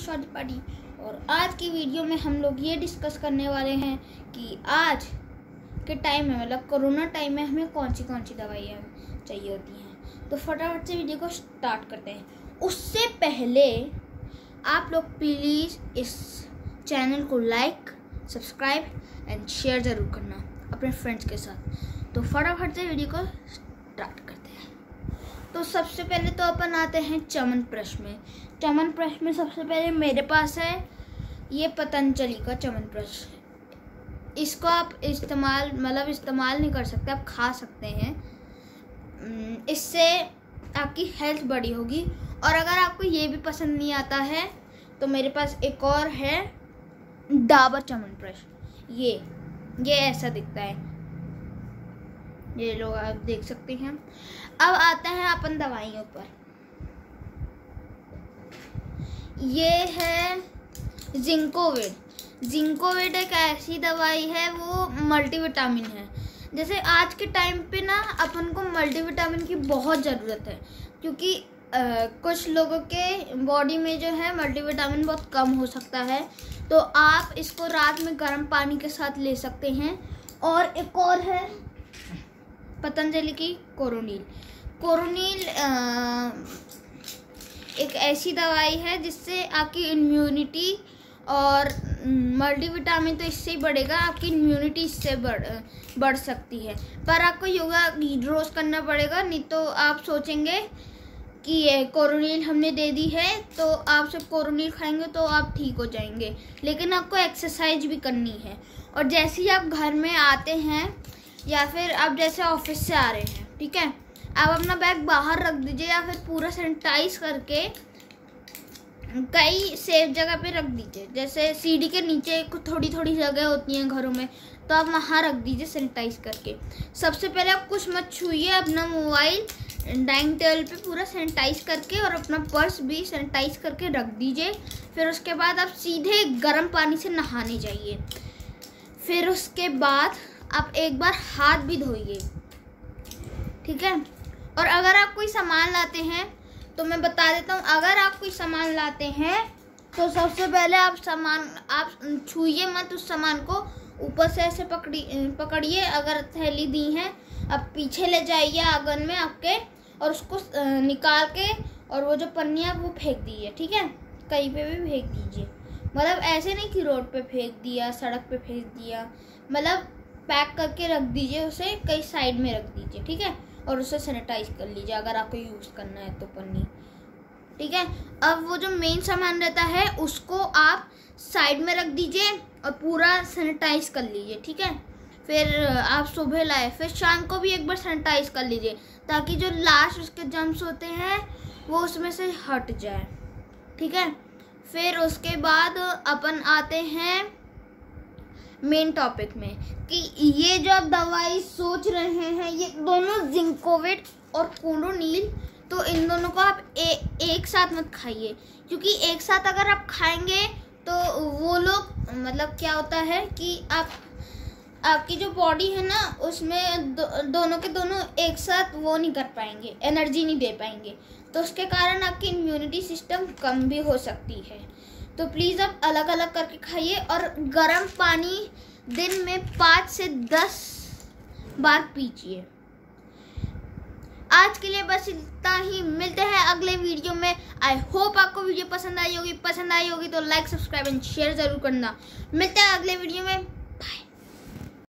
शादी पार्टी। और आज की वीडियो में हम लोग ये डिस्कस करने वाले हैं कि आज के टाइम में मतलब कोरोना टाइम में हमें कौन सी दवाइयाँ चाहिए होती हैं। तो फटाफट से वीडियो को स्टार्ट करते हैं। उससे पहले आप लोग प्लीज़ इस चैनल को लाइक, सब्सक्राइब एंड शेयर ज़रूर करना अपने फ्रेंड्स के साथ। तो फटाफट से वीडियो को स्टार्ट करते हैं। तो सबसे पहले तो अपन आते हैं च्यवनप्राश में। च्यवनप्राश में सबसे पहले मेरे पास है ये पतंजलि का च्यवनप्राश। इसको आप इस्तेमाल नहीं कर सकते, आप खा सकते हैं। इससे आपकी हेल्थ बड़ी होगी। और अगर आपको ये भी पसंद नहीं आता है तो मेरे पास एक और है डाबर च्यवनप्राश। ये ऐसा दिखता है, ये लोग आप देख सकते हैं। अब आते हैं अपन दवाइयों पर। ये है जिंकोविड एक ऐसी दवाई है, वो मल्टीविटामिन है। जैसे आज के टाइम पे ना अपन को मल्टीविटामिन की बहुत ज़रूरत है, क्योंकि कुछ लोगों के बॉडी में जो है मल्टीविटामिन बहुत कम हो सकता है। तो आप इसको रात में गर्म पानी के साथ ले सकते हैं। और एक और है पतंजलि की कोरोनिल एक ऐसी दवाई है जिससे आपकी इम्यूनिटी और मल्टीविटामिन तो इससे ही बढ़ेगा, आपकी इम्यूनिटी इससे बढ़ सकती है। पर आपको योगा रोज करना पड़ेगा, नहीं तो आप सोचेंगे कि ये कोरोनिल हमने दे दी है तो आप सिर्फ कोरोनिल खाएंगे तो आप ठीक हो जाएंगे। लेकिन आपको एक्सरसाइज भी करनी है। और जैसे ही आप घर में आते हैं या फिर आप जैसे ऑफिस से आ रहे हैं, ठीक है, आप अपना बैग बाहर रख दीजिए या फिर पूरा सैनिटाइज करके कई सेफ जगह पे रख दीजिए। जैसे सीढ़ी के नीचे थोड़ी जगह होती हैं घरों में, तो आप वहाँ रख दीजिए सैनिटाइज करके। सबसे पहले आप कुछ मत छूइए, अपना मोबाइल डाइनिंग टेबल पे पूरा सैनिटाइज करके और अपना पर्स भी सैनिटाइज करके रख दीजिए। फिर उसके बाद आप सीधे गर्म पानी से नहाने जाइए। फिर उसके बाद आप एक बार हाथ भी धोइए, ठीक है। और अगर आप कोई सामान लाते हैं तो मैं बता देता हूँ, अगर आप कोई सामान लाते हैं तो सबसे पहले आप छूइए मत उस सामान को, ऊपर से ऐसे पकड़िए। अगर थैली दी है आप पीछे ले जाइए आंगन में आपके, और उसको निकाल के और वो जो पन्नी है वो फेंक दीजिए, ठीक है। कहीं पे भी फेंक दीजिए, मतलब ऐसे नहीं कि रोड पे फेंक दिया, सड़क पे फेंक दिया, मतलब पैक करके रख दीजिए, उसे कहीं साइड में रख दीजिए, ठीक है। और उसे सैनिटाइज कर लीजिए अगर आपको यूज़ करना है तो पन्नी, ठीक है। अब वो जो मेन सामान रहता है उसको आप साइड में रख दीजिए और पूरा सैनिटाइज कर लीजिए, ठीक है। फिर आप सुबह लाए, फिर शाम को भी एक बार सैनिटाइज कर लीजिए, ताकि जो लास्ट उसके जम्स होते हैं वो उसमें से हट जाए, ठीक है। फिर उसके बाद अपन आते हैं मेन टॉपिक में कि ये जो आप दवाई सोच रहे हैं, ये दोनों जिंकोविड और कोरोनिल, तो इन दोनों को आप एक साथ मत खाइए, क्योंकि एक साथ अगर आप खाएंगे तो वो लोग मतलब क्या होता है कि आपकी जो बॉडी है ना उसमें दोनों के दोनों एक साथ वो नहीं कर पाएंगे, एनर्जी नहीं दे पाएंगे, तो उसके कारण आपकी इम्यूनिटी सिस्टम कम भी हो सकती है। तो प्लीज़ आप अलग अलग करके खाइए। और गर्म पानी दिन में 5 से 10 बार पीजिए। आज के लिए बस इतना ही, मिलते हैं अगले वीडियो में। आई होप आपको वीडियो पसंद आई होगी तो लाइक, सब्सक्राइब एंड शेयर ज़रूर करना। मिलते हैं अगले वीडियो में।